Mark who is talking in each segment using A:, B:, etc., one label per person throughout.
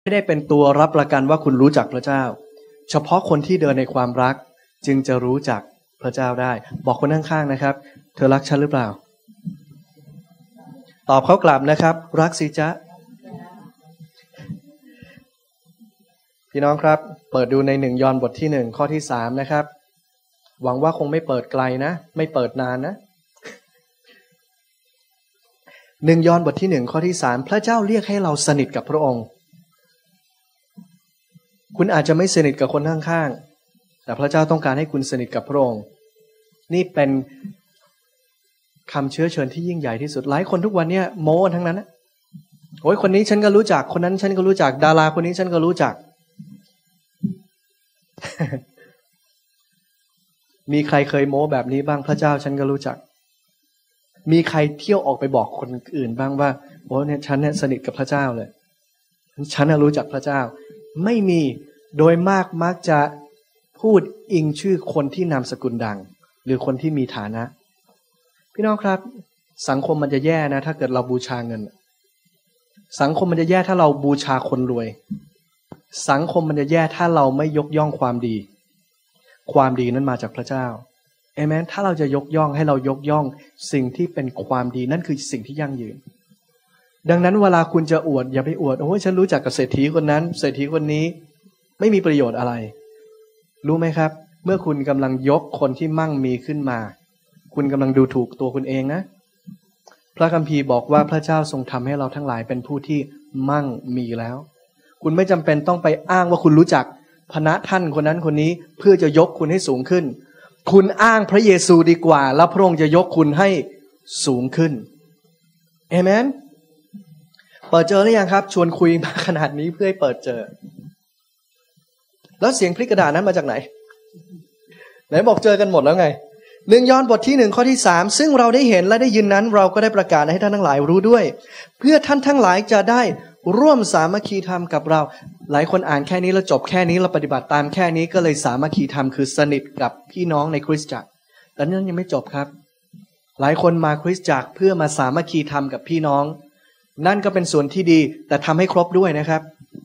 A: ไม่ได้เป็นตัวรับประกันว่าคุณรู้จักพระเจ้าเฉพาะคนที่เดินในความรักจึงจะรู้จักพระเจ้าได้บอกคนข้างๆนะครับเธอรักฉันหรือเปล่าตอบเขากลับนะครับรักสิจ๊ะพี่น้องครับเปิดดูใน1 ยอห์นบทที่1ข้อที่3นะครับหวังว่าคงไม่เปิดไกลนะไม่เปิดนานนะ1 ยอห์นบทที่1ข้อที่3พระเจ้าเรียกให้เราสนิทกับพระองค์คุณอาจจะไม่สนิทกับคนข้างๆแต่พระเจ้าต้องการให้คุณสนิทกับพระองค์นี่เป็นคำเชื้อเชิญที่ยิ่งใหญ่ที่สุดหลายคนทุกวันนี้โม้ทั้งนั้นนะโอ้ยคนนี้ฉันก็รู้จักคนนั้นฉันก็รู้จักดาราคนนี้ฉันก็รู้จัก มีใครเคยโม้แบบนี้บ้างพระเจ้าฉันก็รู้จักมีใครเที่ยวออกไปบอกคนอื่นบ้างว่าโอ้เนี่ยฉันเนี่ยสนิทกับพระเจ้าเลยฉันรู้จักพระเจ้าไม่มีโดยมากมักจะพูดอิงชื่อคนที่นามสกุลดังหรือคนที่มีฐานะพี่น้องครับสังคมมันจะแย่นะถ้าเกิดเราบูชาเงินสังคมมันจะแย่ถ้าเราบูชาคนรวยสังคมมันจะแย่ถ้าเราไม่ยกย่องความดีความดีนั้นมาจากพระเจ้าเอเมนถ้าเราจะยกย่องให้เรายกย่องสิ่งที่เป็นความดีนั่นคือสิ่งที่ยั่งยืนดังนั้นเวลาคุณจะอวดอย่าไปอวดโอ้ยฉันรู้จักกับเศรษฐีคนนั้นเศรษฐีคนนี้ไม่มีประโยชน์อะไรรู้ไหมครับเมื่อคุณกำลังยกคนที่มั่งมีขึ้นมาคุณกำลังดูถูกตัวคุณเองนะพระคัมภีร์บอกว่าพระเจ้าทรงทำให้เราทั้งหลายเป็นผู้ที่มั่งมีแล้วคุณไม่จำเป็นต้องไปอ้างว่าคุณรู้จักพระท่านคนนั้นคนนี้เพื่อจะยกคุณให้สูงขึ้นคุณอ้างพระเยซูดีกว่าแล้วพระองค์จะยกคุณให้สูงขึ้นเอเมนเปิดเจอหรือยังครับชวนคุยมาขนาดนี้เพื่อให้เปิดเจอแล้วเสียงพลิกกระดาษนั้นมาจากไหนไหนบอกเจอกันหมดแล้วไง1 ยอห์นบทที่1ข้อที่3ซึ่งเราได้เห็นและได้ยินนั้นเราก็ได้ประกาศให้ท่านทั้งหลายรู้ด้วยเพื่อท่านทั้งหลายจะได้ร่วมสามัคคีธรรมกับเราหลายคนอ่านแค่นี้แล้วจบแค่นี้เราปฏิบัติตามแค่นี้ก็เลยสามัคคีธรรมคือสนิทกับพี่น้องในคริสตจักรแต่นั่นยังไม่จบครับหลายคนมาคริสตจักรเพื่อมาสามัคคีธรรมกับพี่น้องนั่นก็เป็นส่วนที่ดีแต่ทำให้ครบด้วยนะครับ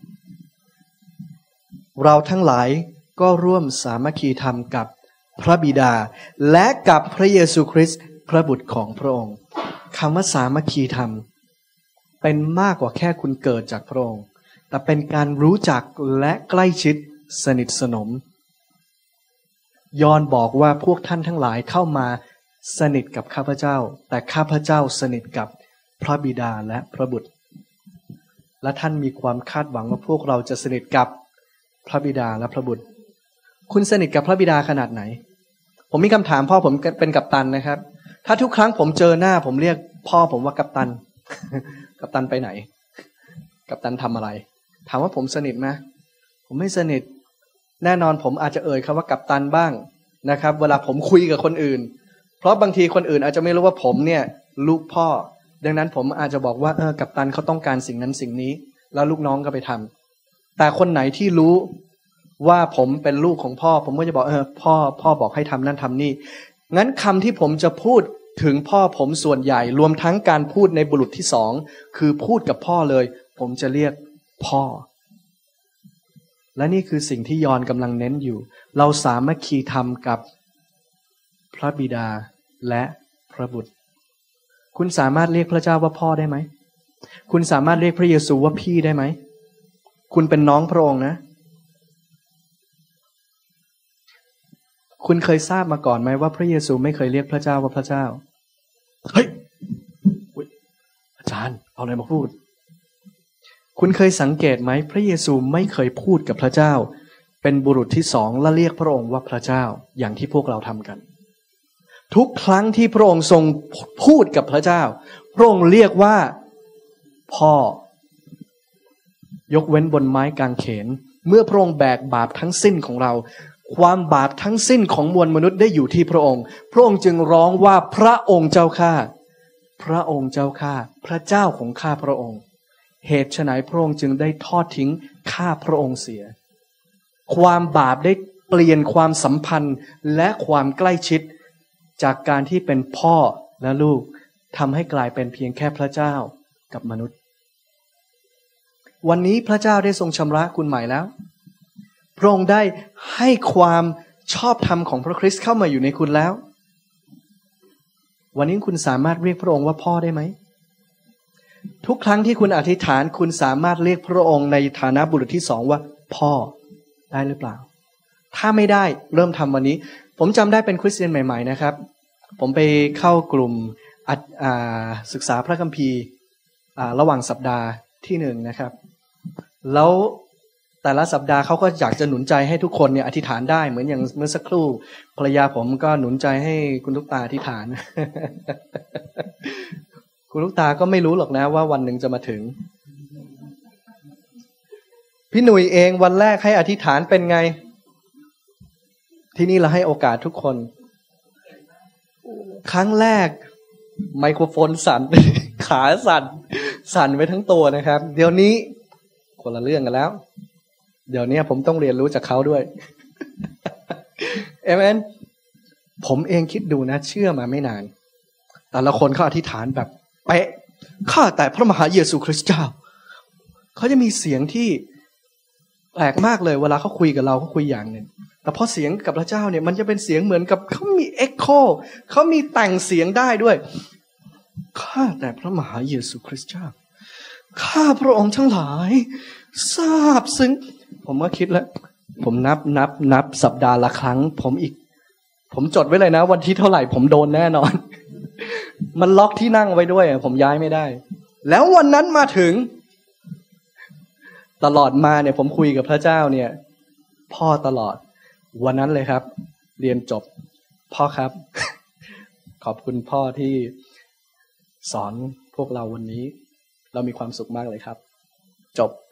A: เราทั้งหลายก็ร่วมสามัคคีธรรมกับพระบิดาและกับพระเยซูคริสต์พระบุตรของพระองค์คำว่าสามัคคีธรรมเป็นมากกว่าแค่คุณเกิดจากพระองค์แต่เป็นการรู้จักและใกล้ชิดสนิทสนมยอห์นบอกว่าพวกท่านทั้งหลายเข้ามาสนิทกับข้าพเจ้าแต่ข้าพเจ้าสนิทกับพระบิดาและพระบุตรและท่านมีความคาดหวังว่าพวกเราจะสนิทกับพระบิดาและพระบุตรคุณสนิทกับพระบิดาขนาดไหนผมมีคำถามพ่อผมเป็นกัปตันนะครับถ้าทุกครั้งผมเจอหน้าผมเรียกพ่อผมว่ากัปตัน กัปตันไปไหนกัปตันทำอะไรถามว่าผมสนิทไหมผมไม่สนิทแน่นอนผมอาจจะเอ่ยคำว่ากัปตันบ้างนะครับเวลาผมคุยกับคนอื่นเพราะบางทีคนอื่นอาจจะไม่รู้ว่าผมเนี่ยลูกพ่อดังนั้นผมอาจจะบอกว่ากัปตันเขาต้องการสิ่งนั้นสิ่งนี้แล้วลูกน้องก็ไปทำแต่คนไหนที่รู้ว่าผมเป็นลูกของพ่อผมก็จะบอกพ่อบอกให้ทำนั่นทำนี่งั้นคำที่ผมจะพูดถึงพ่อผมส่วนใหญ่รวมทั้งการพูดในบุรุษที่2คือพูดกับพ่อเลยผมจะเรียกพ่อและนี่คือสิ่งที่ยอห์นกำลังเน้นอยู่เราสามัคคีธรรมกับพระบิดาและพระบุตรคุณสามารถเรียกพระเจ้าว่าพ่อได้ไหมคุณสามารถเรียกพระเยซูว่าพี่ได้ไหมคุณเป็นน้องพระองค์นะคุณเคยทราบมาก่อนไหมว่าพระเยซูไม่เคยเรียกพระเจ้าว่าพระเจ้าเฮ้ยอาจารย์เอาอะไรมาพูดคุณเคยสังเกตไหมพระเยซูไม่เคยพูดกับพระเจ้าเป็นบุรุษที่2และเรียกพระองค์ว่าพระเจ้าอย่างที่พวกเราทำกันทุกครั้งที่พระองค์ทรงพูดกับพระเจ้าพระองค์เรียกว่าพ่อยกเว้นบนไม้กางเขนเมื่อพระองค์แบกบาปทั้งสิ้นของเราความบาปทั้งสิ้นของมวลมนุษย์ได้อยู่ที่พระองค์พระองค์จึงร้องว่าพระองค์เจ้าข้าพระองค์เจ้าข้าพระเจ้าของข้าพระองค์เหตุไฉนพระองค์จึงได้ทอดทิ้งข้าพระองค์เสียความบาปได้เปลี่ยนความสัมพันธ์และความใกล้ชิดจากการที่เป็นพ่อและลูกทำให้กลายเป็นเพียงแค่พระเจ้ากับมนุษย์วันนี้พระเจ้าได้ทรงชำระคุณใหม่แล้วพระองค์ได้ให้ความชอบธรรมของพระคริสต์เข้ามาอยู่ในคุณแล้ววันนี้คุณสามารถเรียกพระองค์ว่าพ่อได้ไหมทุกครั้งที่คุณอธิษฐานคุณสามารถเรียกพระองค์ในฐานะบุรุษที่สองว่าพ่อได้หรือเปล่าถ้าไม่ได้เริ่มทำวันนี้ผมจำได้เป็นคริสเตียนใหม่ๆนะครับผมไปเข้ากลุ่มศึกษาพระคัมภีร์ระหว่างสัปดาห์ที่หนึ่งนะครับแล้วแต่ละสัปดาห์เขาก็อยากจะหนุนใจให้ทุกคนเนี่ยอธิษฐานได้เหมือนอย่างเมื่อสักครู่ภรรยาผมก็หนุนใจให้คุณลูกตาอธิษฐาน คุณลูกตาก็ไม่รู้หรอกนะว่าวันหนึ่งจะมาถึงพี่หนุ่ยเองวันแรกให้อธิษฐานเป็นไงที่นี่เราให้โอกาสทุกคนครั้งแรกไมโครโฟนสั่น ขาสั่นไปทั้งตัวนะครับเดี๋ยวนี้คนละเรื่องกันแล้วเดี๋ยวนี้ผมต้องเรียนรู้จากเขาด้วย เอเมนผมเองคิดดูนะเชื่อมาไม่นานแต่ละคนเขาอธิษฐานแบบเป๊ะข้าแต่พระมหาเยซูคริสต์เจ้าเขาจะมีเสียงที่แปลกมากเลยเวลาเขาคุยกับเราเขาคุยอย่างหนึ่งแต่พอเสียงกับพระเจ้าเนี่ยมันจะเป็นเสียงเหมือนกับเขามีเอ็กโคเขามีแต่งเสียงได้ด้วยข้าแต่พระมหาเยซูคริสต์เจ้าข้าพระองค์ทั้งหลายทราบซึ้งผมก็คิดแล้วผมนับสัปดาห์ละครั้งผมจดไว้เลยนะวันที่เท่าไหร่ผมโดนแน่นอน มันล็อกที่นั่งไว้ด้วยผมย้ายไม่ได้แล้ววันนั้นมาถึงตลอดมาเนี่ยผมคุยกับพระเจ้าเนี่ยพ่อตลอดวันนั้นเลยครับเรียนจบพ่อครับ ขอบคุณพ่อที่สอนพวกเราวันนี้เรามีความสุขมากเลยครับจบ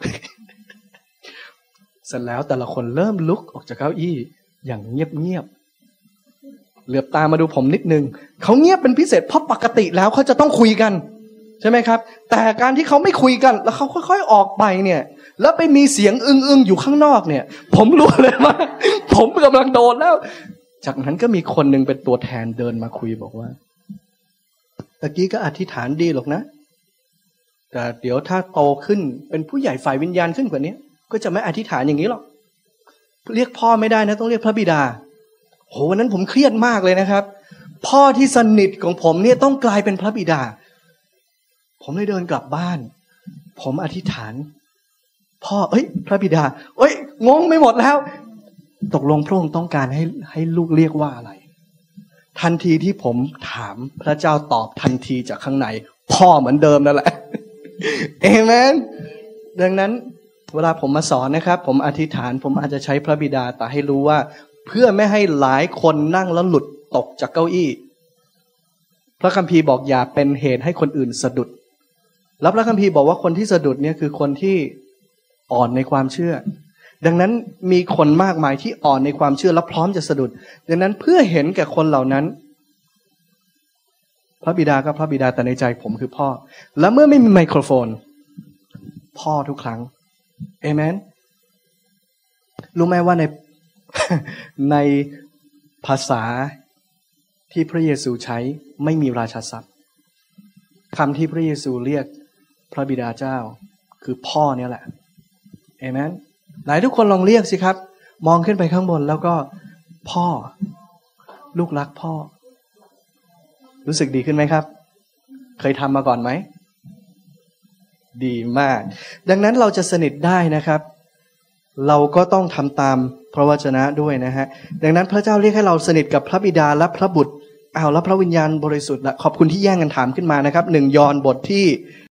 A: เสร็จแล้วแต่ละคนเริ่มลุกออกจากเก้าอี้อย่างเงียบเหลือบตามาดูผมนิดนึงเขาเงียบเป็นพิเศษเพราะปกติแล้วเขาจะต้องคุยกันใช่ไหมครับแต่การที่เขาไม่คุยกันแล้วเขาค่อยๆออกไปเนี่ยแล้วไปมีเสียงอึ้งๆอยู่ข้างนอกเนี่ยผมรู้เลยว่า ผมกำลังโดนแล้วจากนั้นก็มีคนหนึ่งเป็นตัวแทนเดินมาคุยบอกว่าตะกี้ก็อธิษฐานดีหรอกนะแต่เดี๋ยวถ้าโตขึ้นเป็นผู้ใหญ่ฝ่ายวิญญาณขึ้นกว่านี้ก็จะไม่อธิษฐานอย่างนี้หรอกเรียกพ่อไม่ได้นะต้องเรียกพระบิดาโหวันนั้นผมเครียดมากเลยนะครับพ่อที่สนิทของผมเนี่ยต้องกลายเป็นพระบิดาผมเลยเดินกลับบ้านผมอธิษฐานพ่อพระบิดางงไม่หมดแล้วตกลงพระองค์ต้องการให้ลูกเรียกว่าอะไรทันทีที่ผมถามพระเจ้าตอบทันทีจากข้างในพ่อเหมือนเดิมนั่นแหละ เอเมนดังนั้นเวลาผมมาสอนนะครับผมอธิษฐานผมอาจจะใช้พระบิดาแต่ให้รู้ว่าเพื่อไม่ให้หลายคนนั่งแล้วหลุดตกจากเก้าอี้พระคัมภีร์บอกอย่าเป็นเหตุให้คนอื่นสะดุดแล้วพระคัมภีร์บอกว่าคนที่สะดุดเนี่ยคือคนที่อ่อนในความเชื่อดังนั้นมีคนมากมายที่อ่อนในความเชื่อและพร้อมจะสะดุดดังนั้นเพื่อเห็นแก่คนเหล่านั้นพระบิดาก็พระบิดาแต่ในใจผมคือพ่อและเมื่อไม่มีไมโครโฟนพ่อทุกครั้งเอเมนรู้ไหมว่าในภาษาที่พระเยซูใช้ไม่มีราชาศัพท์คำที่พระเยซูเรียกพระบิดาเจ้าคือพ่อเนี่ยแหละเอเมนไหนทุกคนลองเรียกสิครับมองขึ้นไปข้างบนแล้วก็พ่อลูกรักพ่อรู้สึกดีขึ้นไหมครับเคยทำมาก่อนไหมดีมากดังนั้นเราจะสนิทได้นะครับเราก็ต้องทำตามพระวจนะด้วยนะฮะดังนั้นพระเจ้าเรียกให้เราสนิทกับพระบิดาและพระบุตรแล้วพระวิญญาณบริสุทธิ์ละขอบคุณที่แย่งกันถามขึ้นมานะครับ1 ยอห์นบทที่